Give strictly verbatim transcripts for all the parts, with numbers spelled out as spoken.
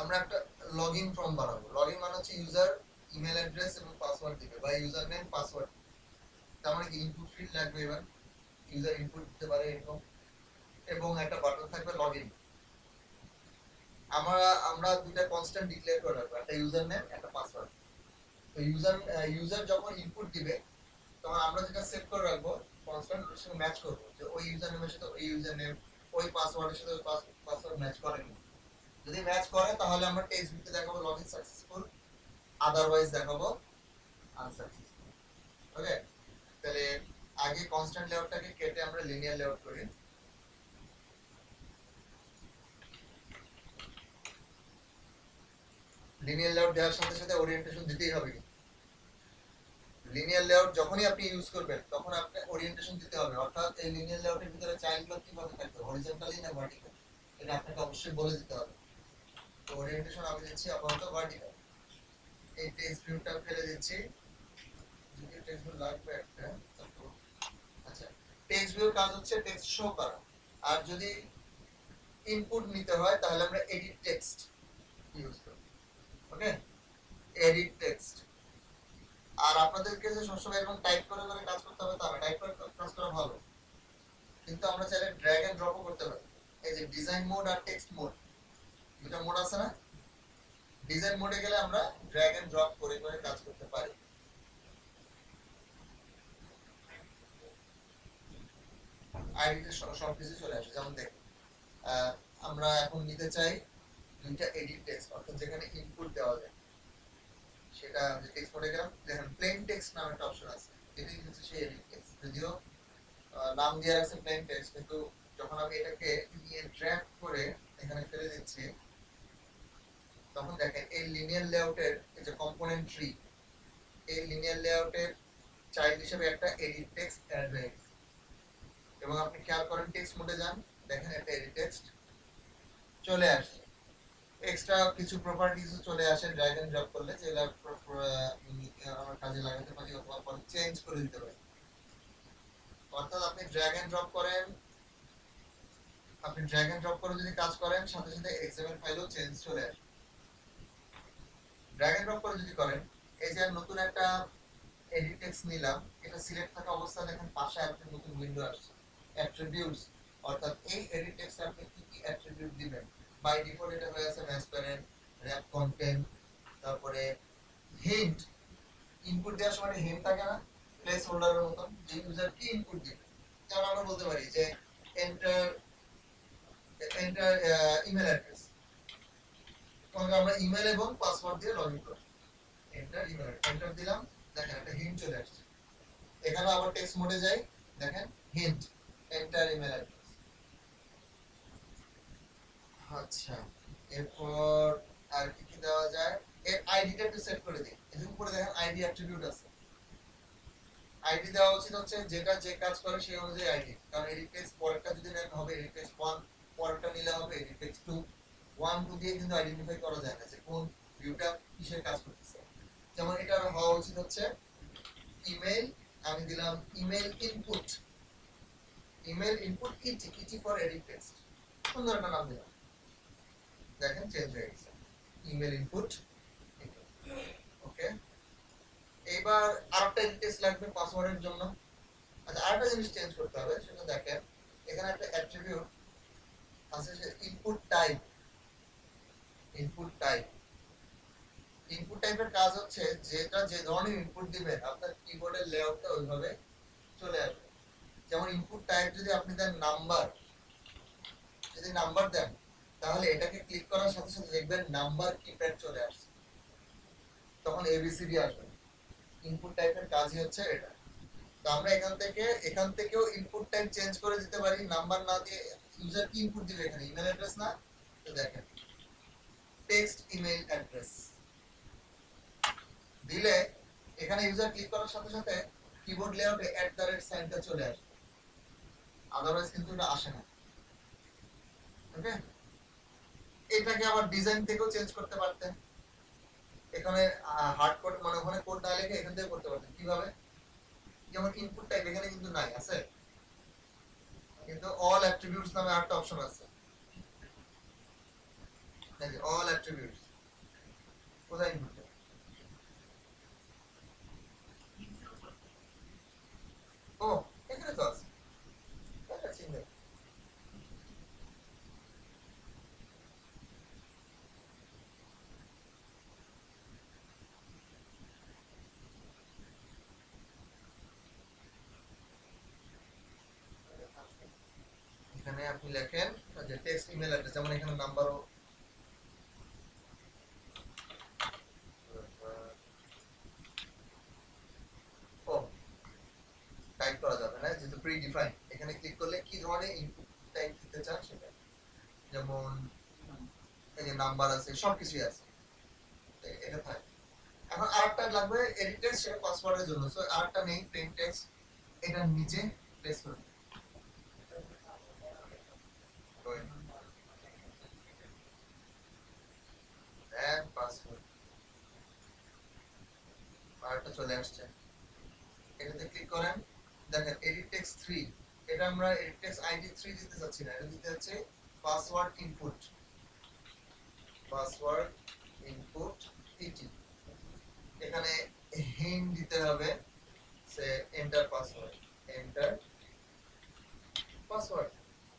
আমরা একটা login form বানাবো। লগইন মানে হচ্ছে ইউজার ইমেল অ্যাড্রেস এবং পাসওয়ার্ড দিবে বা ইউজার নেম পাসওয়ার্ড। তার মানে কি ইনপুট ফিল্ড লাগবে, এবার ইউজার ইনপুট দিতে পারে এরকম, এবং একটা বাটন থাকবে লগইন। আমরা আমরা দুটো কনস্ট্যান্ট ডিক্লেয়ার করে রাখবো, একটা ইউজার নেম একটা পাসওয়ার্ড। তো ইউজার ইউজার যখন ইনপুট দিবে তখন আমরা যেটা সেট করে রাখবো কনস্ট্যান্ট এর সঙ্গে ম্যাচ করব, যে ওই ইউজার নেমের সাথে ওই ইউজার নেম, ওই পাসওয়ার্ডের সাথে ওই পাসওয়ার্ড ম্যাচ করে কিনা। যদি ম্যাচ করে তাহলে আমরা টেক্সট ভিউতে দেখাবো লগইন সাকসেসফুল, আদারওয়াইজ দেখাবো আনসাকসেসফুল। ওকে, তাহলে আগে কনস্ট্যান্ট লেআউটটাকে কেটে আমরা লিনিয়ার লেআউট করি। লিনিয়ার লেআউট দেওয়ার সাথে সাথে ওরিয়েন্টেশন দিতেই হবে। লিনিয়ার লেআউট যখনই আপনি ইউজ করবেন তখন আপনি ওরিয়েন্টেশন দিতে হবে, অর্থাৎ এই লিনিয়ার লেআউটের ভিতরে চাইল্ডগুলো কিভাবে থাকবে, হরিজন্টালি না ভার্টিক্যাল, এটা আপনাকে অবশ্যই বলে দিতে হবে। তো ওরিয়েন্টেশন আমি দিচ্ছি আপাতত ভার্টিক্যাল। এই টেক্সট ভিউটা ফেলে দিচ্ছি, যদি টেক্সট ভিউ লাগবে একটা। আচ্ছা, টেক্সট ভিউর কাজ হচ্ছে টেক্সট শো করা, আর যদি ইনপুট নিতে হয় তাহলে আমরা এডিট টেক্সট ইউজ করব। ওকে, এডিট টেক্সট। আর আপনাদেরকে যে সবসময় এরকম টাইপ করে করে কাজ করতে হবে তা না, টাইপ করে কাজ করা ভালো, কিন্তু আমরা চাইলে ড্র্যাগ এন্ড ড্রপও করতে পারি। এই যে ডিজাইন মোড আর টেক্সট মোড, দুটো মোড আছে না? ডিজাইন মোডে গেলে আমরা ড্র্যাগ এন্ড ড্রপ করে করে কাজ করতে পারি। আইডিতে সব কিছু চলে আসে। যেমন দেখুন, আমরা এখন নিতে চাই দুইটা এডিট টেক্সট, অর্থাৎ যেখানে ইনপুট দেওয়া যায় সেটা যে টেক্সট মোডে গেলাম, দেখেন প্লেন টেক্সট নামে একটা অপশন আছে, এটাই হচ্ছে সেই এডিট টেক্সট। যদিও নাম দিয়ে রাখছে প্লেন টেক্সট, কিন্তু যখন আমি এটাকে নিয়ে ড্র্যাগ করে এখানে ফেলে দিচ্ছি তখন দেখেন এই লিনিয়ার লেআউটের এই যে কম্পোনেন্ট ট্রি, এই লিনিয়ার লেআউটের চাইল্ড হিসেবে একটা এডিট টেক্সট অ্যাড হয়ে গেছে। এবং আপনি খেয়াল করেন টেক্সট মোডে যান, দেখেন একটা এডিট টেক্সট চলে আসে। এক্সট্রা কিছু প্রপার্টিজ চলে আসে ড্র্যাগ এন্ড ড্রপ করলে, যেগুলো আমরা কাজে লাগাতে পারি অথবা পরে চেঞ্জ করে দিতে পারি। অর্থাৎ আপনি ড্র্যাগ এন্ড ড্রপ করেন, আপনি ড্র্যাগ এন্ড ড্রপ করে যদি কাজ করেন সাথে সাথে এক্সএমএল ফাইলও চেঞ্জ চলে আসে। ড্র্যাগ এন্ড ড্রপ করে যদি করেন, এই যে নতুন একটা এডিট টেক্সট নিলাম, এটা সিলেক্ট থাকা অবস্থায় দেখেন পাশে একটা নতুন উইন্ডো আসছে, অ্যাট্রিবিউটস। অর্থাৎ এই এডিট টেক্সটে আপনি কি কি অ্যাট্রিবিউট দিবেন। বাই ডিফল্ট এটা হয়ে আছে ট্রান্সপারেন্ট, র‍্যাপ কন্টেন্ট, তারপরে হিন্ট। ইনপুট দেওয়ার সময় হিন্ট থাকে না, প্লেস হোল্ডারের মতো, যে ইউজার কি ইনপুট দিবে। যেমন আমরা বলতে পারি যে এন্টার এন্টার ইমেল অ্যাড্রেস, তখন আমরা ইমেল এবং পাসওয়ার্ড দিয়ে লগইন করব। এন্টার ইমেল, এন্টার দিলাম, দেখেন একটা হিন্ট চলে আসছে। এখানে আবার টেক্সট মোডে যাই, দেখেন হিন্ট, এন্টার ইমেল অ্যাড্রেস। আচ্ছা, এরপর আর কি কি দেওয়া যায়, এর আইডিটা একটু সেট করে দিই। এর উপরে দেখেন আইডি অ্যাট্রিবিউট আছে। আইডি দেওয়া উচিত হচ্ছে যেটা যে কাজ করে সেই অনুযায়ী আইডি, কারণ এডিট টেক্সট পরেরটা যদি নেন হবে এডিট টেক্সট ওয়ান, পরেরটা নিলে হবে edit text two. One two দিয়ে কিন্তু আইডেন্টিফাই করা যায় না যে কোন ভিউটা কিসের কাজ করতেছে। যেমন এটা হওয়া উচিত হচ্ছে ইমেল, আমি দিলাম email input, email input ET, ET for edit text, সুন্দর একটা নাম দিলাম, দেখেন চেঞ্জ হয়ে গেছে ইমেল ইনপুট। ওকে, এইবার আরেকটা এডিট টেক্সট লাগবে পাসওয়ার্ডের জন্য। আচ্ছা, আরেকটা জিনিস চেঞ্জ করতে হবে, সেটা দেখেন এখানে একটা অ্যাট্রিবিউট আছে যে input type. Input type, input টাইপের কাজ হচ্ছে যেটা যে ধরনের ইনপুট দিবেন আপনার কিবোর্ডের লেআউটটা ওইভাবে চলে আসবে। যেমন ইনপুট টাইপ যদি আপনি দেন নাম্বার, যদি নাম্বার দেন তাহলে এটাকে ক্লিক করার সাথে সাথে দেখবেন নাম্বার কিপ্যাড চলে আসছে, তখন এবিসিডি আসবে। ইনপুট টাইপের কাজই হচ্ছে এটা। তো আমরা এখান থেকে এখান থেকেও ইনপুট টাইপ চেঞ্জ করে দিতে পারি, নাম্বার না দিয়ে ইউজার কি ইনপুট দিবে, এখানে ইমেল অ্যাড্রেস না, তো দেখেন টেক্সট ইমেল অ্যাড্রেস দিলে এখানে ইউজার ক্লিক করার সাথে সাথে কিবোর্ড লেআউটে এট দ্য রেট সাইনটা চলে আসে, আদারওয়াইজ কিন্তু এটা আসে না। ওকে, এটাকে আবার ডিজাইন থেকেও চেঞ্জ করতে পারতেন, এখানে হার্ড কোড মানে ওখানে কোড না লিখে এখান থেকে করতে পারতেন। কিভাবে, যেমন ইনপুট টাইপ এখানে কিন্তু নাই, আছে কিন্তু অল অ্যাট্রিবিউটস নামে একটা অপশন আছে, এই যে অল অ্যাট্রিবিউটস কোথায় ইনপুট? ও এখানে তো আছে, এটা চিন্তা। এখানে আপনি লেখেন যে টেক্সট ইমেল অ্যাড্রেস, যেমন এখানে নাম্বারও ও টাইপ করা যাবে না, যেহেতু প্রি ডিফাইন। এখানে ক্লিক করলে কি ধরনের ইনপুট টাইপ দিতে চান সেটা, যেমন এই যে নাম্বার আছে, সবকিছুই আছে, এটা থাকে। এখন আরেকটা লাগবে এডিট টেক্সট, সেটা পাসওয়ার্ডের জন্য। সো আরেকটা নেই প্লেন টেক্সট, এটা নিচে প্লেস করুন। দেন পাসওয়ার্ড আরেকটা চলে আসছে, এটাতে ক্লিক করেন। দেখেন এডিট টেক্সট থ্রি, এটা আমরা এডিট টেক্সট আইডি থ্রি দিতে যাচ্ছি না, এটা দিতে যাচ্ছে password input, password input ET. এখানে হিন্ট দিতে হবে, সে enter password, enter password.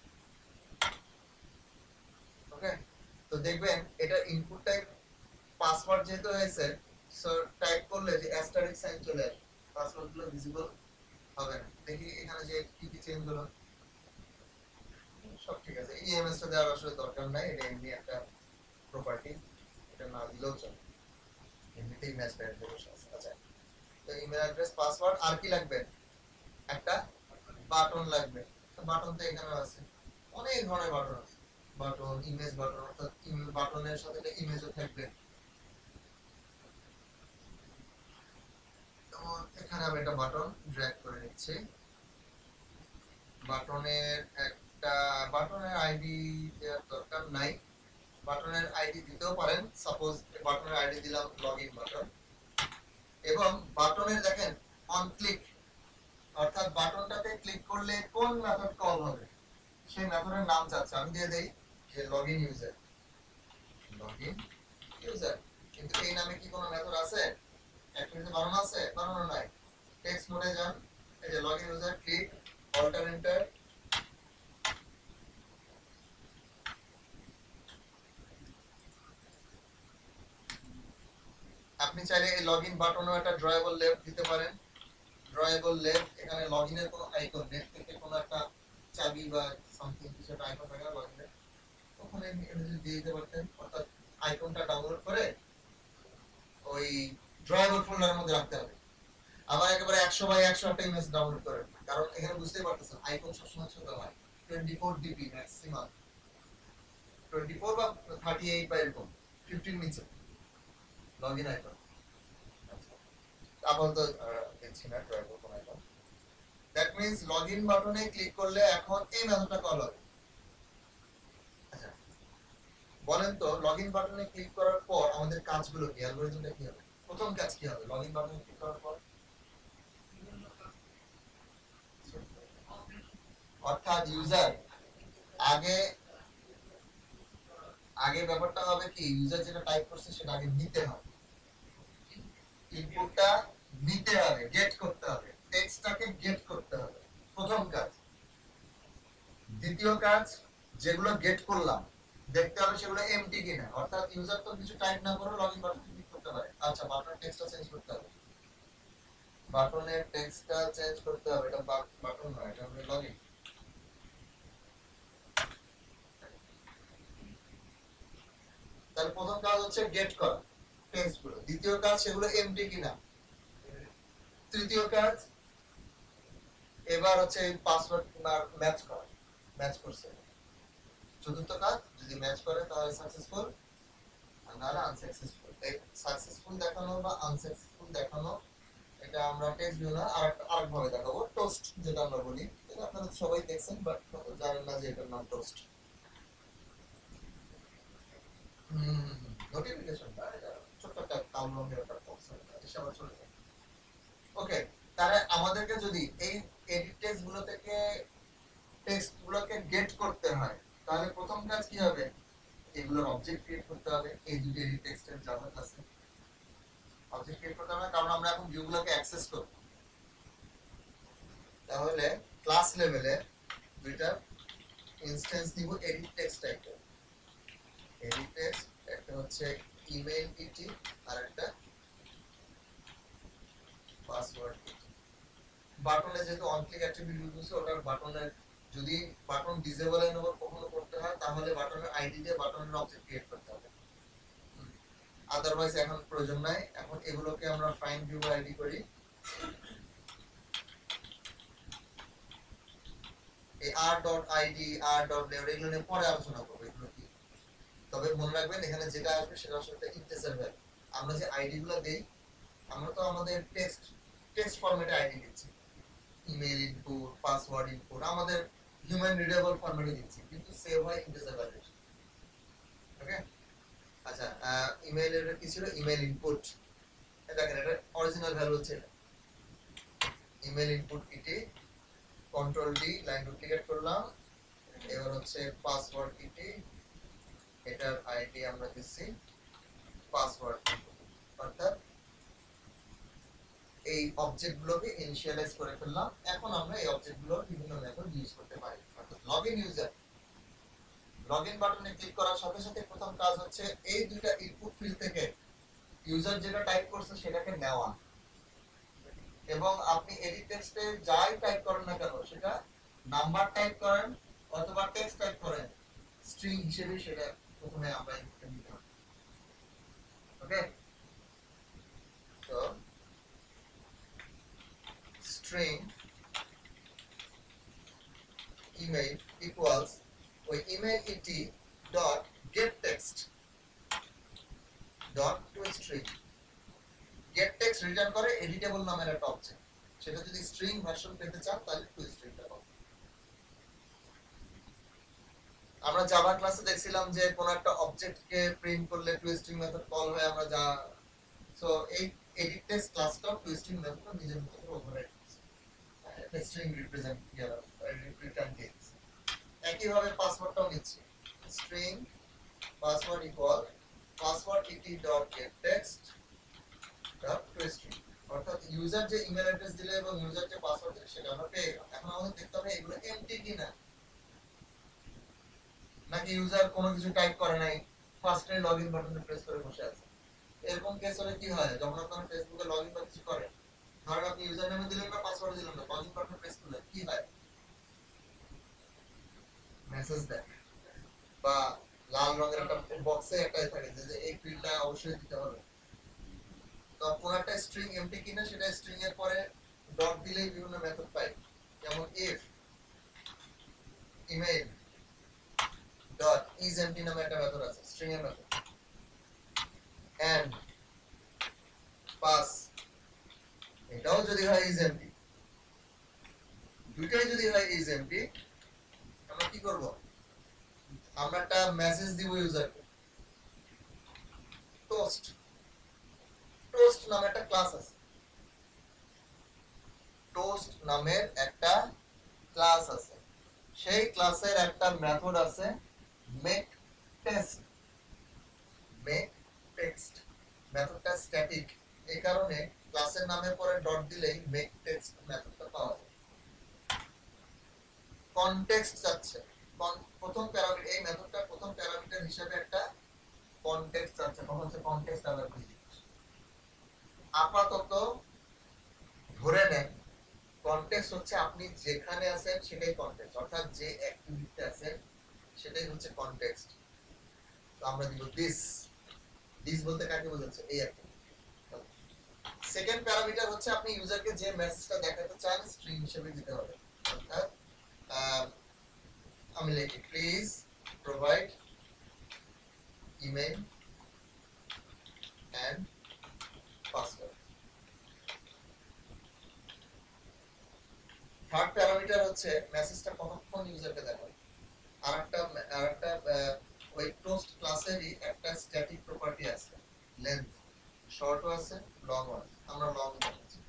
Okay, তো দেখবেন এটা ইনপুট টাইপ পাসওয়ার্ড যেহেতু হয়েছে, সো টাইপ করলে যে অ্যাস্টারিস্ক সাইন চলে আসবে, পাসওয়ার্ড গুলো ভিজিবল হবে না। দেখি এখানে যে কি কি চেঞ্জ হলো, সব ঠিক আছে। ইএমএস টা দেওয়ার আসলে দরকার নাই, এটা এমনি একটা প্রপার্টি, এটা না দিলেও চলে, এমনিতেই ম্যাচ প্যাড দিয়ে বসে আছে। আচ্ছা, তো ইমেল অ্যাড্রেস, পাসওয়ার্ড, আর কি লাগবে? একটা বাটন লাগবে। তো বাটন তো এখানে আছে, অনেক ধরনের বাটন আছে, বাটন, ইমেজ বাটন, অর্থাৎ বাটনের সাথে একটা ইমেজও থাকবে। যেমন এখানে আমি একটা বাটন ড্র্যাগ করে নিচ্ছি, বাটনের একটা বাটনের আইডি দেওয়ার দরকার নাই, বাটনের আইডি দিতেও পারেন। সাপোজ বাটনের আইডি দিলাম লগইন বাটন, এবং বাটনের দেখেন অন ক্লিক, অর্থাৎ বাটনটাতে ক্লিক করলে কোন মেথড কল হবে সেই মেথডের নাম চাচ্ছে, আমি দিয়ে দেই যে লগইন ইউজার, লগইন ইউজার। কিন্তু এই নামে কি কোনো মেথড আছে? অ্যাক্টিভিটি বানানো আছে? বানানো নাই। টেক্সট মোডে যান, এই যে login user, click alter enter. আপনি চাইলে এই লগইন বাটনেও একটা ড্রয়েবল লেফট দিতে পারেন, ড্রয়েবল লেফট। এখানে লগইনের কোনো আইকন, নেট থেকে কোনো একটা চাবি বা সামথিং কিছু একটা আইকন থাকে লগইনের, ওখানে এটা যদি দিয়ে দিতে পারতেন, অর্থাৎ আইকনটা ডাউনলোড করে ওই ড্রয়েবল ফোল্ডারের মধ্যে রাখতে হবে। আবার একেবারে একশো বাই একশো একটা ইমেজ ডাউনলোড করেন, কারণ এখানে বুঝতেই পারতেছেন আইকন সবসময় ছোট হয়, twenty four DP maximum, twenty four বা থার্টি এইট বা এরকম, ফিফটিন নিচে লগইন আইকন। আপাতত দেখছি না ড্রয়েবল কোন আইকন। দ্যাট মিন্স লগইন বাটনে ক্লিক করলে এখন এই মেথডটা কল হবে। আচ্ছা, বলেন তো লগইন বাটনে ক্লিক করার পর আমাদের কাজগুলো কি, অ্যালগরিদমটা কি হবে? প্রথম কাজ কি হবে লগইন বাটনে ক্লিক করার পর? অর্থাৎ ইউজার আগে আগে ব্যাপারটা হবে কি, ইউজার যেটা টাইপ করছে সেটা আগে নিতে হবে, ইনপুটটা নিতে হবে, গেট করতে হবে, টেক্সটটাকে গেট করতে হবে, প্রথম কাজ। দ্বিতীয় কাজ, যেগুলো গেট করলাম দেখতে হবে সেগুলো এমটি কিনা, অর্থাৎ ইউজার তো কিছু টাইপ না করে লগইন বাটনে ক্লিক করতে পারে। আচ্ছা, বাটনের টেক্সটটা চেঞ্জ করতে হবে, বাটনের টেক্সটটা চেঞ্জ করতে হবে, এটা বাটন নয়, এটা হবে লগইন। তাহলে প্রথম কাজ হচ্ছে গেট করা টেক্সটগুলো, দ্বিতীয় কাজ সেগুলো এমটি কিনা, তৃতীয় কাজ এবার হচ্ছে পাসওয়ার্ড ম্যাচ করা, ম্যাচ করছে। চতুর্থ কাজ যদি ম্যাচ করে তাহলে সাকসেসফুল, আর নাহলে আনসাকসেসফুল। এই সাকসেসফুল দেখানো বা আনসাকসেসফুল দেখানো, এটা আমরা টেক্সট ভিউ না আর আরেক ভাবে দেখাবো, টোস্ট যেটা আমরা বলি, এটা আপনারা সবাই দেখছেন বাট জানেন না যে এটার নাম টোস্ট। হুম, নোটিফিকেশন না, এটা ছোট্ট একটা কালো রঙের একটা বক্স, এটা সবার চলে যায়। ওকে, তাহলে আমাদেরকে যদি এই এডিট টেক্সট গুলো থেকে টেক্সট গুলোকে গেট করতে হয়, তাহলে প্রথম কাজ কি হবে? এগুলোর অবজেক্ট ক্রিয়েট করতে হবে। এই দুটো এডিট টেক্সটের জাভা ক্লাসে অবজেক্ট ক্রিয়েট করতে হবে, কারণ আমরা এখন ভিউগুলোকে অ্যাক্সেস করব। তাহলে ক্লাস লেভেলে দুইটা ইনস্ট্যান্স নিব এডিট টেক্সট টাইপের। এডিট টেক্সট একটা হচ্ছে ইমেইল ইটি আর একটা পাসওয়ার্ড। বাটনে যেহেতু অন ক্লিক অ্যাট্রিবিউট ইউজ হচ্ছে, ওটার বাটনের যদি বাটন ডিসেবল এনেবল কখনো করতে হয় তাহলে বাটনের আইডি দিয়ে বাটনের অবজেক্ট ক্রিয়েট করতে হবে, আদারওয়াইজ এখন প্রয়োজন নাই। এখন এগুলোকে আমরা ফাইন্ড ভিউ আইডি করি। এই r.id r.layout এগুলো নিয়ে পরে আলোচনা করব এগুলো কি। তবে মনে রাখবেন এখানে যেটা আসবে সেটা আসলে ইন্টিজার ভ্যালু। আমরা যে আইডি গুলো দেই, আমরা তো আমাদের টেক্সট টেক্সট ফরম্যাটে আইডি দিচ্ছি, ইমেল ইনপুট পাসওয়ার্ড ইনপুট আমাদের হিউম্যান রিডেবল ফরম্যাটে দিচ্ছি, কিন্তু সেভ হয় ইন্টিজার ভ্যালু। ওকে, আচ্ছা ইমেইলের কি ছিল, ইমেল ইনপুট, এটা দেখেন এটা অরিজিনাল ভ্যালু হচ্ছে email input ET, control D line duplicate করলাম। এবার হচ্ছে পাসওয়ার্ড ইটি, এটার আইডি আমরা দিচ্ছি পাসওয়ার্ড। অর্থাৎ এই অবজেক্টগুলোকে ইনিশিয়ালাইজ করে ফেললাম। এখন আমরা এই অবজেক্টগুলোর বিভিন্ন মেথড ইউজ করতে পারি। অর্থাৎ লগইন ইউজার, লগইন বাটনে ক্লিক করার সাথে সাথে প্রথম কাজ হচ্ছে এই দুইটা ইনপুট ফিল্ড থেকে ইউজার যেটা টাইপ করছে সেটাকে নেওয়া, এবং আপনি এডিট টেক্সটে যাই টাইপ করেন না কেন, সেটা নাম্বার টাইপ করেন অথবা টেক্সট টাইপ করেন, স্ট্রিং হিসেবে সেটা প্রথমে আমরা ইনপুটে নিতে হবে। ওকে, তো স্ট্রিং ইমেইল ইকুয়ালস ওই email ET dot get text dot to string. Get text return করে এডিটেবল নামের একটা অবজেক্ট, সেটা যদি স্ট্রিং ভার্সন পেতে চান তাহলে টু স্ট্রিংটা পাবেন। আমরা জাভা ক্লাসে দেখছিলাম যে কোন একটা অবজেক্টকে প্রিন্ট করলে টু স্ট্রিং মেথড কল হয়, আমরা যা সো এই এডিট টেক্সট ক্লাসটা টু স্ট্রিং মেথডটা নিজের মতো করে ওভাররাইড করছে, একটা স্ট্রিং রিপ্রেজেন্ট ইয়ার রিটার্ন দিয়েছে। একই ভাবে পাসওয়ার্ডটাও নিচ্ছে, string password equal password ET dot get text dot to string. অর্থাৎ ইউজার যে ইমেল অ্যাড্রেস দিলে এবং ইউজার যে পাসওয়ার্ড দিলে সেটা আমরা পেয়ে গেলাম। এখন আমাদের দেখতে হবে এগুলো এমটি কিনা, নাকি ইউজার কোনো কিছু টাইপ করে নাই, ফার্স্টে লগইন বাটনে প্রেস করে বসে আছে। এরকম কেস হলে কি হয়, যখন আপনি ফেসবুকে লগইন বা কিছু করেন, ধরেন আপনি ইউজার নেম দিলেন না পাসওয়ার্ড দিলেন না, লগইন বাটনে প্রেস করলেন, কি হয়, মেসেজ দেয় বা লাল রঙের একটা বক্সে একটা থাকে যে এই ফিল্ডটা অবশ্যই দিতে হবে। তো কোন একটা স্ট্রিং এমটি কিনা সেটা স্ট্রিং এর পরে ডট দিলেই বিভিন্ন মেথড পাই, যেমন if email dot is empty নামে একটা মেথড আছে, স্ট্রিং এর মেথড, এন্ড পাস, এটাও যদি হয় ইজ এমটি, দুইটাই যদি হয় ইজ এমটি, আমরা কি করব, আমরা একটা মেসেজ দিব ইউজারকে, টোস্ট। টোস্ট নামে একটা ক্লাস আছে, টোস্ট নামের একটা ক্লাস আছে, সেই ক্লাসের একটা মেথড আছে মেক টেক্সট। মেক টেক্সট মেথডটা স্ট্যাটিক, এই কারণে ক্লাসের নামের পরে ডট দিলেই মেক টেক্সট মেথডটা পাওয়া যায়। কনটেক্সট চাচ্ছে, প্রথম প্যারামিটার, এই মেথডটা প্রথম প্যারামিটার হিসেবে একটা কনটেক্সট চাচ্ছে, তখন হচ্ছে কনটেক্সট আবার কি, আপাতত ধরে নেন কনটেক্সট হচ্ছে আপনি যেখানে আছেন সেটাই কনটেক্সট, অর্থাৎ যে অ্যাক্টিভিটিতে আছেন সেটাই হচ্ছে কনটেক্সট। তো আমরা দিব দিস, দিস বলতে কাকে বোঝাচ্ছে, এই অ্যাক্টিভিটি। সেকেন্ড প্যারামিটার হচ্ছে আপনি ইউজারকে যে মেসেজটা দেখাতে চান স্ট্রিং হিসেবে দিতে হবে, অর্থাৎ আমি লিখি please provide email and password. Third parameter হচ্ছে মেসেজটা কতক্ষণ ইউজারকে দেখাবে। আরেকটা আরেকটা ওই টোস্ট ক্লাসেরই একটা স্ট্যাটিক প্রপার্টি আছে, লেন্থ, শর্টও আছে লংও আছে, আমরা লং দেখাচ্ছি।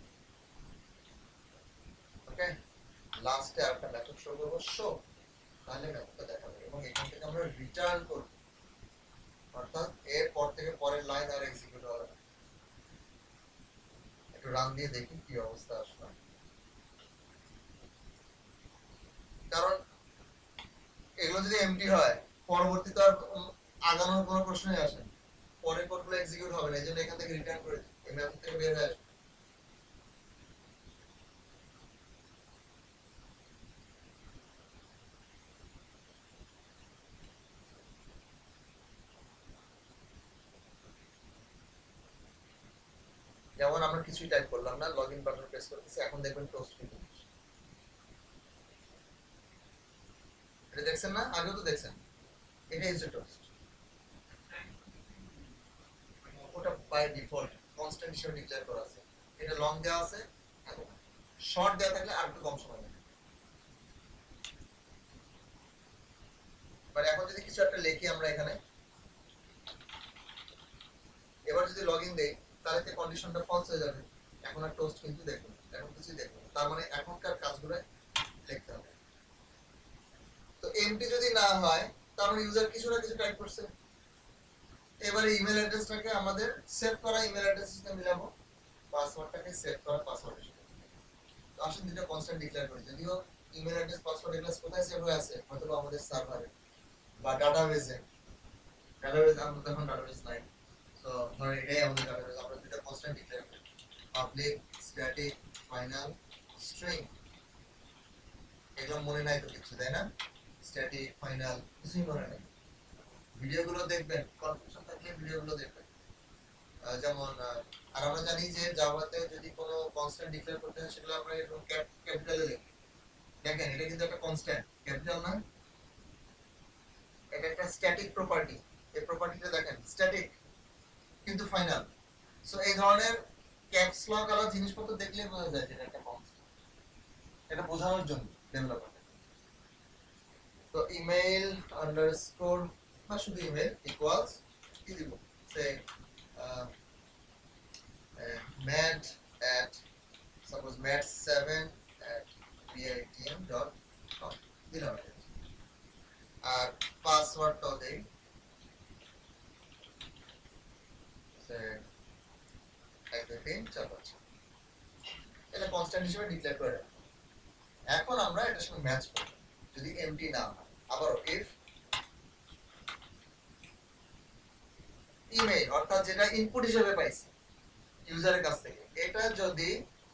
ওকে, লাস্টে আরেকটা মেথড শো করব শো, তাহলে মেথডটা দেখাবে এবং এখান থেকে আমরা রিটার্ন করব এরপর থেকে পরের লাইন আর এক্সিকিউট হবে না। একটু রান দিয়ে দেখি কি অবস্থা আসলে। কারণ এগুলো যদি এমটি হয় পরবর্তীতে আর আগানোর কোনো প্রশ্নই আসে না, পরের কোডগুলো এক্সিকিউট হবে না, এই জন্য এখান থেকে রিটার্ন করে দিই, এই মেথড থেকে বের হয়ে আসবে। যেমন আমরা কিছুই টাইপ করলাম না, লগ ইন বাটন প্রেস করতেছি, এখন দেখবেন টোস্ট কিন্তু এটা দেখছেন না, আগেও তো দেখছেন, এটাই হচ্ছে টোস্ট। ওটা বাই ডিফল্ট কনস্ট্যান্ট হিসেবে ডিক্লেয়ার করা আছে, এটা লং দেওয়া আছে, শর্ট দেওয়া থাকলে আর একটু কম সময় লাগে। বাট এখন যদি কিছু একটা লিখি আমরা এখানে, এবার যদি লগ ইন দেই তাহলে তো কন্ডিশনটা ফলস হয়ে যাবে, এখন আর টোস্ট কিন্তু দেখুন, এখন কিছুই দেখুন, তার মানে এখনকার কাজগুলো লিখতে হবে। তো এমটি যদি না হয় তার মানে ইউজার কিছু না কিছু টাইপ করছে। এবারে ইমেল অ্যাড্রেসটাকে আমাদের সেভ করা ইমেল অ্যাড্রেসের সাথে মিলাবো, পাসওয়ার্ডটাকে সেভ করা পাসওয়ার্ডের সাথে। তো আসলে দুটো কনস্ট্যান্ট ডিক্লেয়ার করি, যদিও ইমেল অ্যাড্রেস পাসওয়ার্ড এগুলো কোথায় সেভ হয়ে আছে, হয়তো আমাদের সার্ভারে বা ডাটাবেসে, ডাটাবেস আমরা তখন ডাটাবেস নাই, তো ধর এটাই আমাদের ডাটাবেস, আমরা দুটো কনস্ট্যান্ট ডিক্লেয়ার করি, পাবলিক স্ট্যাটিক ফাইনাল স্ট্রিং। এগুলো মনে নাই তো কিছু, তাই না? স্ট্যাটিক ফাইনাল কিছুই মনে নাই। ভিডিওগুলো দেখবেন, কনফিউশন থাকলে ভিডিওগুলো দেখবেন। যেমন আর আমরা জানি যে জাভাতে যদি কোনো কনস্ট্যান্ট ডিক্লেয়ার করতে হয় সেগুলো আমরা এরকম ক্যাপিটালে লিখি। দেখেন এটা কিন্তু একটা কনস্ট্যান্ট, ক্যাপিটাল না, এটা একটা স্ট্যাটিক প্রপার্টি, এই প্রপার্টিটা দেখেন স্ট্যাটিক কিন্তু ফাইনাল। সো এই ধরনের ক্যাপস লক আলা জিনিসপত্র দেখলে বোঝা যায় যে এটা একটা কনস্ট্যান্ট, এটা বোঝানোর জন্য ডেভেলপার। তো ইমেল আন্ডারস্কোর বা শুধু ইমেল ইকুয়ালস কি দিব, সে mat at suppose mat seven at bitm dot com দিলাম, আর পাসওয়ার্ডটাও দেই এক দুই তিন চার পাঁচ, এটা কনস্ট্যান্ট হিসেবে ডিক্লেয়ার করে রাখবো। এখন আমরা এটার সঙ্গে ম্যাচ করব, যদি এমটি না হয় আবার ইফ ইমেল অর্থাৎ যেটা ইনপুট হিসেবে পাইছি ইউজারের কাছ থেকে, এটা যদি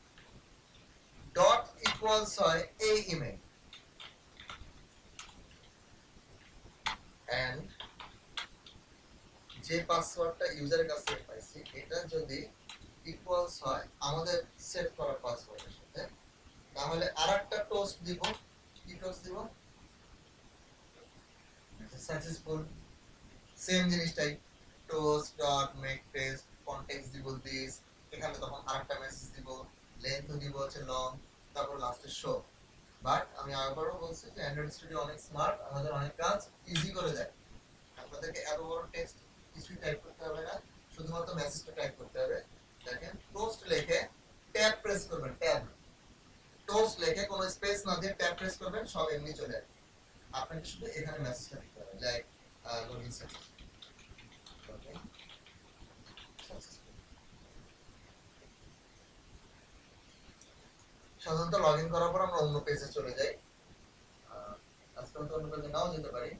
ডট ইকুয়ালস হয় এই ইমেল এন্ড যে পাসওয়ার্ডটা ইউজারের কাছ থেকে পাইছি এটা যদি ইকুয়ালস হয় আমাদের সেট করা পাসওয়ার্ডের সাথে, তাহলে আরেকটা টোস্ট দিব। কি টোস্ট দিব? সাকসেসফুল, সেম জিনিসটাই, toast dot make test context দিব দিস, এখানে তখন আরেকটা মেসেজ দিব, লেন্থ দিব হচ্ছে লং, তারপর লাস্টে শো। বাট আমি আবারও বলছি যে অ্যান্ড্রয়েড স্টুডিও অনেক স্মার্ট, আমাদের অনেক কাজ ইজি করে দেয়, আপনাদেরকে এত বড় টেক্সট কিছুই টাইপ করতে হবে না, শুধুমাত্র মেসেজটা টাইপ করতে হবে। দেখেন টোস্ট লিখে ট্যাব প্রেস করবেন, ট্যাব টোস্ট লিখে কোনো স্পেস না দিয়ে ট্যাব প্রেস করবেন, সব এমনি চলে আসবে। আপনাকে শুধু এখানে মেসেজটা দিতে হবে, like login success, okay successful. সাধারণত লগইন করার পর আমরা অন্য পেজে চলে যাই, আজকাল তো অন্য পেজে নাও যেতে পারি।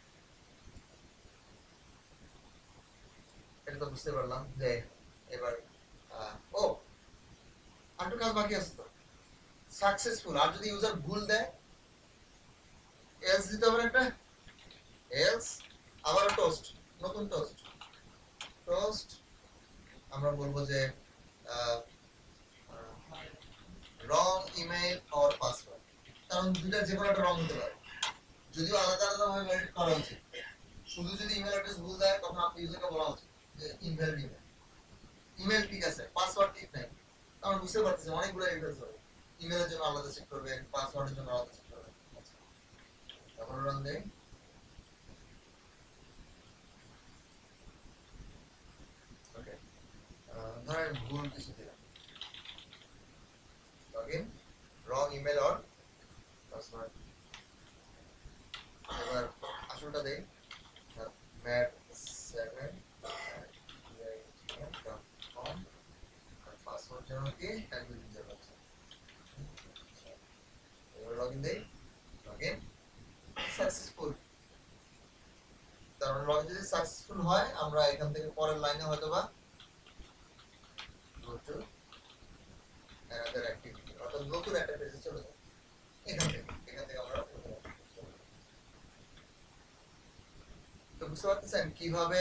এটা তো বুঝতে পারলাম যে এবার ও আরেকটু কাজ বাকি আছে তো, সাকসেসফুল। আর যদি ইউজার ভুল দেয় এলস দিতে হবে একটা, এলস আবার টোস্ট, নতুন টোস্ট, টোস্ট আমরা বলবো যে রং ইমেল অর পাসওয়ার্ড, কারণ দুইটা যে কোনো একটা রং হতে পারে, যদিও আলাদা আলাদা ভাবে ভ্যালিড করা উচিত। শুধু যদি ইমেল অ্যাড্রেস ভুল দেয় তখন আপনি ইউজারকে বলা উচিত যে ইনভ্যালিড ইমেল, ইমেল ঠিক আছে পাসওয়ার্ড ঠিক নাই, আমরা বুঝতে পারতেছি অনেকগুলো এরর্স হবে, ইমেলের জন্য আলাদা চেক করবেন, পাসওয়ার্ডের জন্য আলাদা চেক করবেন। তারপর রান দেই, ওকে ধরেন ভুল কিছু দিলাম, login wrong email or password, এবার আসলটা দেই ম্যাট সেভেন কি অ্যালগরিদম দেওয়া আছে এবার লগইন দেই লগইন সাকসেসফুল তার লগইন যদি সাকসেসফুল হয় আমরা এখান থেকে পরের লাইনে হয়তোবা go to another activity অর্থাৎ নতুন একটা পেজে চলে যাব এখান থেকে এখান থেকে আমরা তো বুঝতে পারতেছেন কিভাবে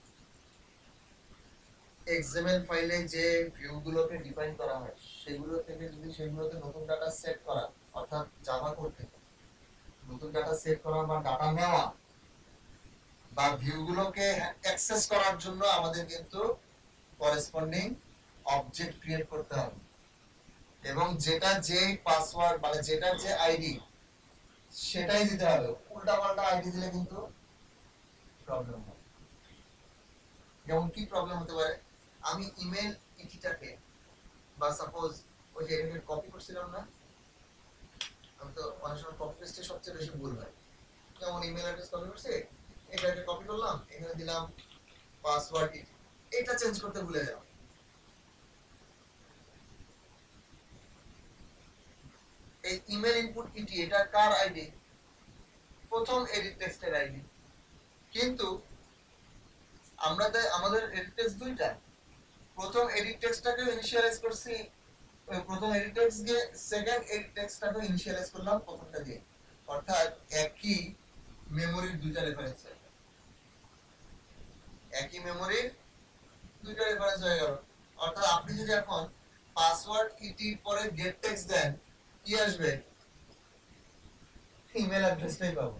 এক্সএমএল ফাইলে যে ভিউগুলোকে ডিফাইন করা হয় সেগুলো থেকে যদি সেগুলোতে নতুন ডাটা সেট করা অর্থাৎ জাভা কোড থেকে নতুন ডাটা সেট করা বা ডাটা নেওয়া বা ভিউগুলোকে অ্যাক্সেস করার জন্য আমাদের কিন্তু করেসপন্ডিং অবজেক্ট ক্রিয়েট করতে হবে এবং যেটা যে পাসওয়ার্ড মানে যেটা যে আইডি সেটাই দিতে হবে উল্টাপাল্টা আইডি দিলে কিন্তু প্রবলেম হবে যেমন কি প্রবলেম হতে পারে আমি ইমেল ইটিটাকে বা সাপোজ ওই যে এখানে কপি করছিলাম না আমি তো অনেক সময় কপি পেস্টে সবচেয়ে বেশি ভুল হয় যেমন ইমেল অ্যাড্রেস কপি করছে এটাকে কপি করলাম এখানে দিলাম পাসওয়ার্ড ইটি এটা চেঞ্জ করতে ভুলে যাও এই ইমেল ইনপুট ইটি এটা কার আইডি প্রথম এডিট টেক্সটের আইডি কিন্তু আমরা আমাদের এডিট টেক্সট দুইটা প্রথম এডিট টেক্সটটাকে ইনিশিয়ালাইজ করছি প্রথম এডিট টেক্সট দিয়ে সেকেন্ড এডিট টেক্সটটাকে ইনিশিয়ালাইজ করলাম প্রথমটা দিয়ে অর্থাৎ একই মেমরির দুইটা রেফারেন্স একই মেমরির দুইটা রেফারেন্স হয়ে গেল অর্থাৎ আপনি যদি এখন পাসওয়ার্ড ইটি পরে গেট টেক্সট দেন কি আসবে ইমেল অ্যাড্রেসটাই পাবো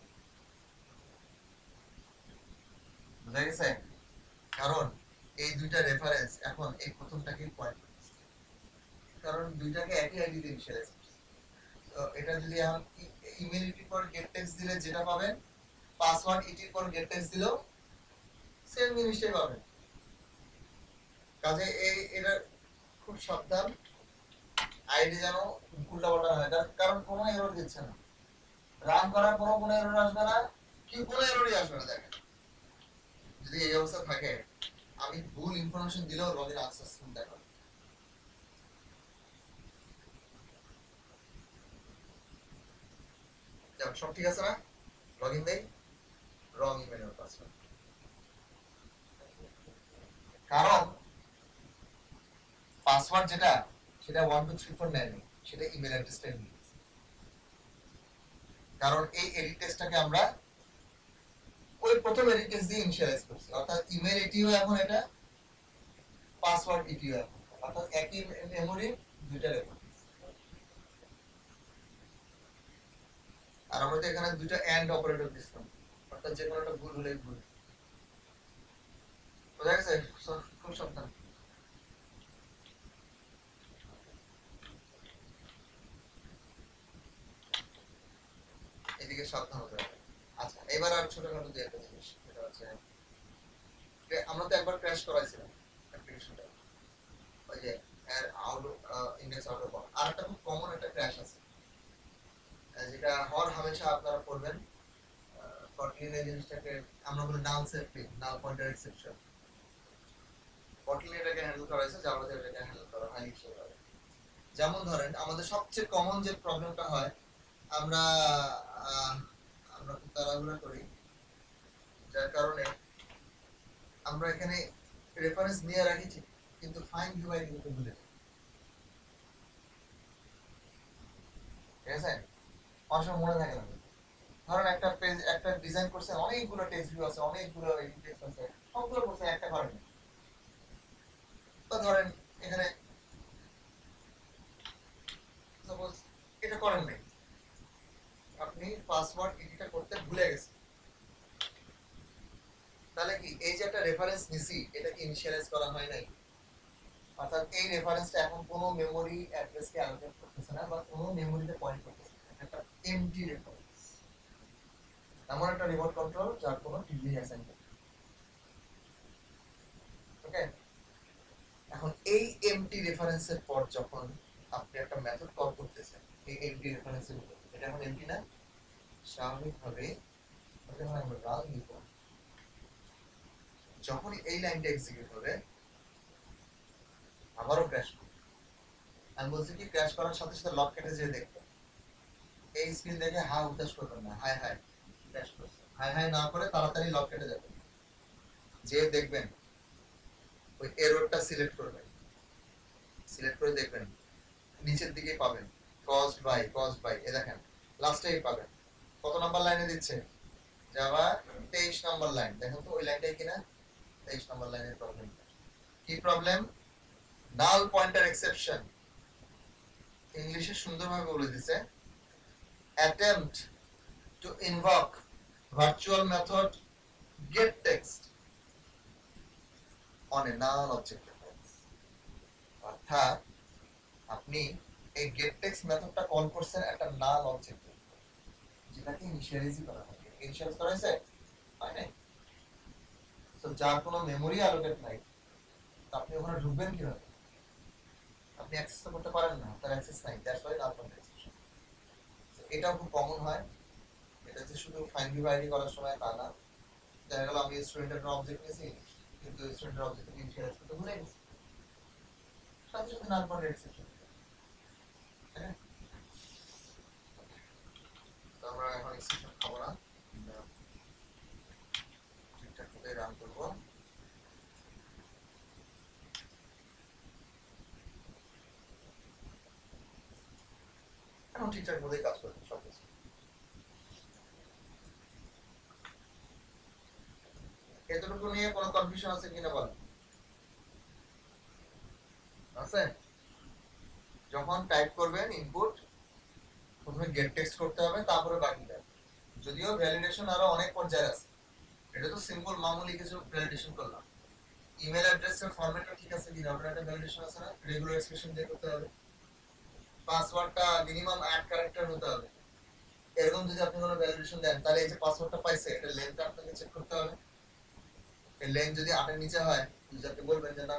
বুঝা গেছে কারণ এই দুইটা রেফারেন্স এখন এই প্রথমটাকে পয়েন্ট করছে কারণ দুইটাকে একই আইডি দিয়ে ইনিশিয়ালাইজ করছে তো এটা যদি এখন ইমেল ইটির পর গেট টেক্সট দিলে যেটা পাবেন পাসওয়ার্ড ইটির পর গেট টেক্সট দিলেও সেম জিনিসটাই পাবেন কাজে এই এটা খুব সাবধান আইডি যেন উল্টাপাল্টা হয় কারণ কোনো এরর দিচ্ছে না রান করার পরও কোনো এরর আসবে না কি কোনো এররই আসবে না দেখেন যদি এই অবস্থা থাকে আমি ভুল ইনফরমেশন দিলেও লগইন সাকসেসফুল দেখাবে যাক সব ঠিক আছে না লগইন দেই রং ইমেল এর পাসওয়ার্ড কারণ পাসওয়ার্ড যেটা সেটা one two three four নেয় সেটা ইমেল অ্যাড্রেসটা নিয়ে কারণ এই এডিট টেক্সটটাকে আমরা ওই প্রথম এডিট টেক্সট দিয়ে ইনিশিয়ালাইজ করছি অর্থাৎ ইমেল এটিও এখন এটা পাসওয়ার্ড এটিও এখন অর্থাৎ একই মেমরি দুইটা রেফারেন্স আর আমরা তো এখানে দুইটা এন্ড অপারেটর দিলাম অর্থাৎ যে কোনোটা ভুল হলেই ভুল বুঝা গেছে খুব সাবধান এদিকে সাবধান হতে হবে আচ্ছা এবার আর ছোটখাটো দুই একটা জিনিস সেটা হচ্ছে আমরা তো একবার ক্র্যাশ করাইছিলাম অ্যাপ্লিকেশনটা ওই যে এর আউট ইন্ডেক্স আউট অফ আর একটা খুব কমন একটা ক্র্যাশ আছে যেটা হর হামেশা আপনারা করবেন কটলিন এই জিনিসটাকে আমরা বলি null safety null pointer exception Kotlin এটাকে হ্যান্ডেল করা হয়েছে জাভাতে এটাকে হ্যান্ডেল করা হয়নি সেভাবে যেমন ধরেন আমাদের সবচেয়ে কমন যে প্রবলেমটা হয় আমরা আমরা খুব তাড়াহুড়া করি যার কারণে আমরা এখানে রেফারেন্স নিয়ে রাখি ঠিক কিন্তু ফাইন্ড ভিউ আইডি করতে ভুলে যাই ঠিক আছে অনেক সময় মনে থাকে না ধরেন একটা পেজ একটা ডিজাইন করছেন অনেকগুলো টেক্সট ভিউ আছে অনেকগুলো এডিট টেক্সট আছে সবগুলো করছেন একটা করেন তো ধরেন এখানে সাপোজ এটা করেন নাই আপনি পাসওয়ার্ড এডিটটা করতে ভুলে গেছেন তাহলে কি এই যে একটা রেফারেন্স নিছি এটা কি ইনিশিয়ালাইজ করা হয় নাই অর্থাৎ এই রেফারেন্সটা এখন কোনো মেমরি অ্যাড্রেসকে অ্যালোকেট করতেছে না বা কোনো মেমরিতে পয়েন্ট করতেছে না এটা এমটি রেফারেন্স এমন একটা রিমোট কন্ট্রোল যার কোনো টিভি অ্যাসাইন নেই ওকে এখন এই এমটি রেফারেন্সের পর যখন আপনি একটা মেথড কল করতেছেন এই এমটি রেফারেন্সের উপর এটা এখন এমটি না স্বাভাবিকভাবে যখন আমরা রান দিব যখন এই লাইনটা এক্সিকিউট হবে আবারও ক্র্যাশ করবে আমি বলছি কি ক্র্যাশ করার সাথে সাথে লক কেটে যেয়ে দেখবেন, এই স্ক্রিন দেখে হা উদাস করবেন না, হাই হাই ক্র্যাশ করছে, হাই হাই না করে তাড়াতাড়ি লক কেটে যাবেন, যে দেখবেন ওই এররটা সিলেক্ট করবেন, সিলেক্ট করে দেখবেন নিচের দিকে পাবেন কজড বাই কজড বাই, এ দেখেন লাস্টেই পাবেন কত নাম্বার লাইনে দিচ্ছে, জাভা তেইশ নাম্বার লাইন, দেখুন তো ওই লাইনটাই কিনা, তেইশ নাম্বার লাইনের প্রবলেম। কি প্রবলেম? নাল পয়েন্টার এক্সেপশন, ইংলিশে সুন্দরভাবে বলে দিছে, attempt to invoke virtual method get text on a null objective class, অর্থাৎ আপনি এই get text মেথডটা কল করছেন একটা নাল অবজেক্টে, যেটাকে ইনিশিয়ালাইজ করা হয়, ইনিশিয়ালাইজ করা হয়েছে হয় না, তো যার কোনো মেমরি অ্যালোকেট নাই, আপনি ওখানে ঢুকবেন কিভাবে, আপনি অ্যাক্সেস করতে পারেন না, তার অ্যাক্সেস নাই, that's why null pointer exception. এটাও খুব কমন হয়, এটা যে শুধু ফাইন্ড ভিউ আইডি করার সময় তা না, দেখা গেল আমি স্টুডেন্টের অবজেক্ট নিয়েছি কিন্তু স্টুডেন্টের অবজেক্ট ইনিশিয়ালাইজ করতে ভুলে গেছি, সাথে সাথে নাল পয়েন্টার এক্সেপশন। হ্যাঁ, তো আমরা এখন এক্সেপশন খাবো না, ঠিকঠাক করে রান করবো। এখন ঠিকঠাক মতোই কাজ করবে সব কিছু। এতটুকু নিয়ে কোনো কনফিউশন আছে কিনা বলেন? আছে? যখন টাইপ করবেন ইনপুট, প্রথমে গেট টেক্সট করতে হবে, তারপরে বাকিটা, যদিও ভ্যালিডেশন আরো অনেক পর্যায়ে আছে, এটা তো সিম্পল মামুলি কিছু ভ্যালিডেশন করলাম, ইমেল অ্যাড্রেসের ফরম্যাটটা ঠিক আছে কিনা ওটা একটা ভ্যালিডেশন আছে না, রেগুলার এক্সপ্রেশন দিয়ে করতে হবে, পাসওয়ার্ডটা মিনিমাম আট ক্যারেক্টার হতে হবে, এরকম যদি আপনি কোনো ভ্যালিডেশন দেন তাহলে এই যে পাসওয়ার্ডটা পাইছে এটা লেন্থটা আপনাকে চেক করতে হবে, এই লেন্থ যদি আটের নিচে হয় ইউজারকে বলবেন যে না,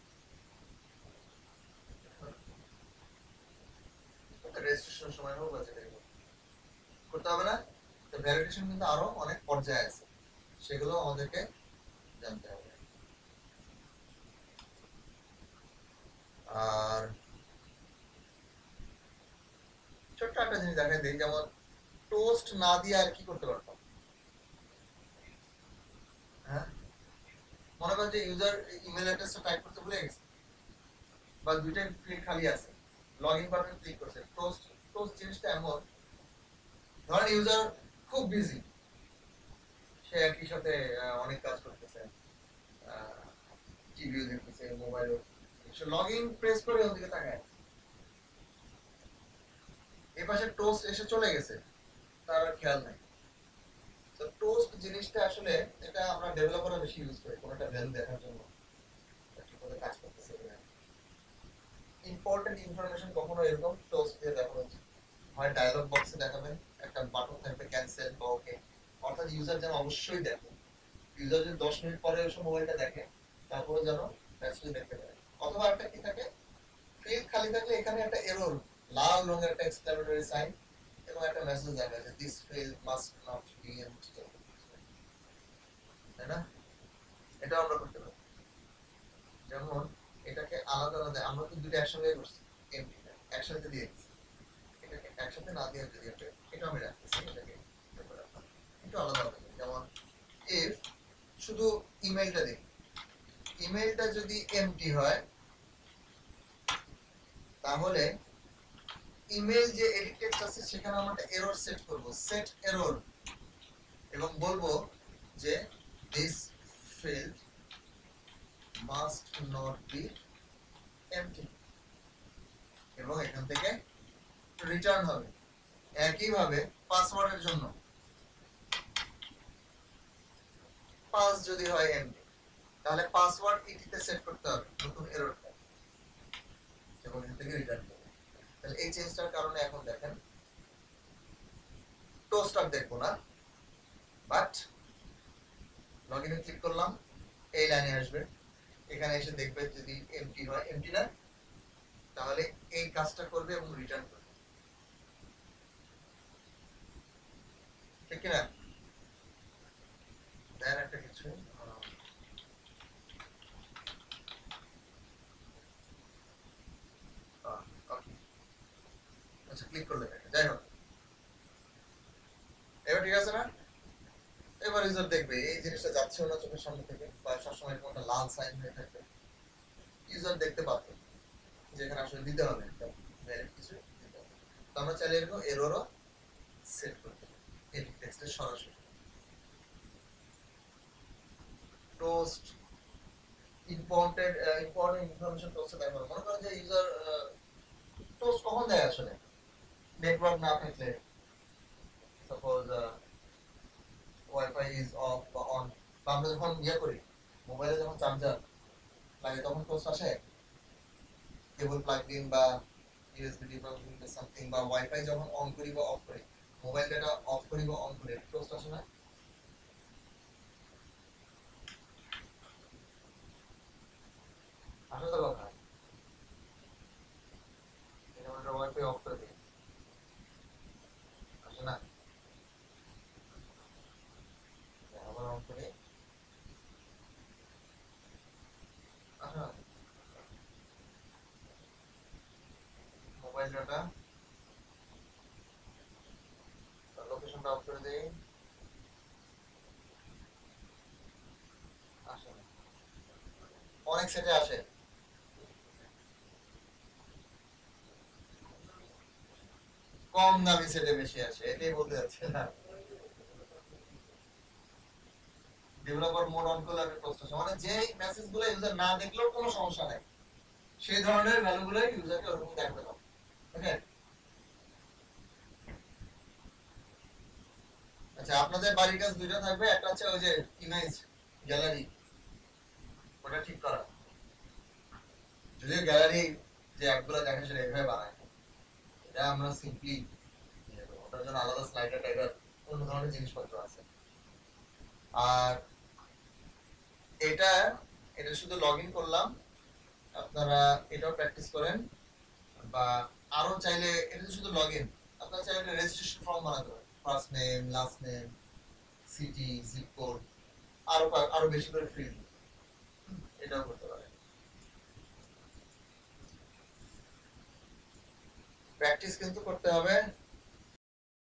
রেজিস্ট্রেশনের সময় হোক বা যেটাই হোক করতে হবে না। তো ভ্যালিডেশন কিন্তু আরো অনেক পর্যায়ে আছে, সেগুলো আমাদেরকে জানতে হবে। আর ছোট্ট একটা জিনিস দেখাই দিই, যেমন টোস্ট না দিয়ে আর কি করতে পারতাম, হ্যাঁ, মনে করেন যে ইউজার ইমেল অ্যাড্রেসটা টাইপ করতে ভুলে গেছে বা দুইটা ফিল্ড খালি আছে, লগ ইন বাটন ক্লিক করছে, টোস্ট টোস্ট জিনিসটা এমন, ধরেন ইউজার খুব বিজি, সে একই সাথে আহ, অনেক কাজ করতেছে, টিভিও দেখতেছে, মোবাইলও, সে লগ ইন প্রেস করে ওদিকে তাকায়, এই পাশে টোস্ট এসে চলে গেছে, তার আর খেয়াল নাই। তো টোস্ট জিনিসটা আসলে এটা আমরা ডেভেলপাররা বেশি ইউজ করি কোনটা ভ্যালু দেখার জন্য, ঠিকভাবে কাজ করতেছে কিনা, ইম্পর্টেন্ট ইনফরমেশন কখনো এরকম টোস্ট দিয়ে দেখানো উচিত, হয় ডায়লগ বক্সে দেখাবেন, একটা বাটন থাকবে ক্যান্সেল বা ওকে, অর্থাৎ ইউজার যেন অবশ্যই দেখে, ইউজার যদি দশ মিনিট পরে এসে মোবাইলটা দেখে তারপরে যেন মেসেজ দেখতে পারে, অথবা একটা কি থাকে, ফিল্ড খালি থাকলে এখানে একটা এরর লাল রঙের একটা এক্সক্লেমেটরি সাইন এবং একটা মেসেজ দেখা যাচ্ছে this field must not be empty, তাই না? এটা আমরা করতে পারি, যেমন এটাকে আলাদা আলাদা, আমরা তো দুটো একসঙ্গে করছি, এমটি একসাথে দিয়ে দিচ্ছি, এটাকে একসাথে না দিয়ে যদি এটা এটা আমি রাখতেছি, এটাকে একটু আলাদা আলাদা, যেমন ইফ শুধু ইমেলটা দেখি, ইমেলটা যদি এমটি হয় তাহলে ইমেল যে এডিট টেক্সট আছে সেখানে আমরা একটা এরর সেট করব, সেট এরর, এবং বলবো যে this field must not be empty, এবং এখান থেকে রিটার্ন হবে। একইভাবে পাসওয়ার্ডের জন্য পাস যদি হয় এমটি, তাহলে পাসওয়ার্ড ইটিতে সেট করতে হবে নতুন এররটা, এবং এখান থেকে রিটার্ন করবে। তাহলে এই চেঞ্জটার কারণে এখন দেখেন টোস্টার দেখবো না, বাট লগ ইনে ক্লিক করলাম, এই লাইনে আসবে, এখানে এসে দেখবে যদি এমটি হয়, এমটি না তাহলে এই কাজটা করবে এবং রিটার্ন করবে, ঠিক কিনা? দেন একটা কিছু ইউজার দেখবে এই জিনিসটা যাচ্ছে না চোখের সামনে থেকে বা সবসময় এরকম একটা লাল সাইন হয়ে থাকবে, ইউজার দেখতে পাবে যেখানে আসলে দিতে হবে ভ্যালিড কিছু দিতে হবে। তো আমরা চাইলে এরকম এররও সেট করতে পারি এডিট টেক্সটের সরাসরি। টোস্ট ইম্পর্টেন্ট ইম্পর্টেন্ট ইনফরমেশন টোস্টে ব্যবহার মনে করেন যে ইউজার টোস্ট কখন দেয় আসলে নেটওয়ার্ক না থাকলে, সাপোজ ওয়াইফাই ইজ অফ বা অন, বা আমরা যখন ইয়ে করি মোবাইলে যখন চার্জার লাগে তখন টোস্ট আসে, কেবল প্লাগ ইন বা ইউএসবি ডিভাইস বা সামথিং, বা ওয়াইফাই যখন অন করি বা অফ করি, মোবাইল ডাটা অফ করি বা অন করি, টোস্ট আসে না? আসে তো কথা, এটা আমরা ওয়াইফাই অফ করে দিই, আসে না? আবার অন করি, আসে না? মোবাইল ডাটা লোকেশনটা অফ করে দেই, আসে না? অনেক সেটে আসে, কম দামি সেটে বেশি আসে, এটাই বলতে যাচ্ছে না? ডেভেলপার মোড অন করলে আপনি টোস্ট আসে, মানে যে মেসেজগুলো ইউজার না দেখলেও কোনো সমস্যা নাই, সেই ধরনের ভ্যালুগুলো ইউজারকে ওরকম দেখতে হবে। ওকে, আচ্ছা আপনাদের বাড়ির কাজ দুইটা থাকবে, একটা হচ্ছে ওই যে ইমেজ গ্যালারি, ওটা ঠিক করা, যদিও গ্যালারি যে অ্যাপগুলো দেখেন সেটা এভাবে বানায়, এটা আমরা সিম্পলি ওটার জন্য আলাদা স্লাইডার টাইডার অন্য ধরনের জিনিসপত্র আছে। আর এটা এটা শুধু লগ ইন করলাম, আপনারা এটাও প্র্যাকটিস করেন, বা আরো চাইলে এটা তো শুধু লগ ইন, আপনারা চাইলে রেজিস্ট্রেশন ফর্ম বানাতে পারেন, first name last name city zip code, আরো আরো বেশি করে ফিল্ড, এটাও করতে পারেন। প্র্যাকটিস কিন্তু করতে হবে।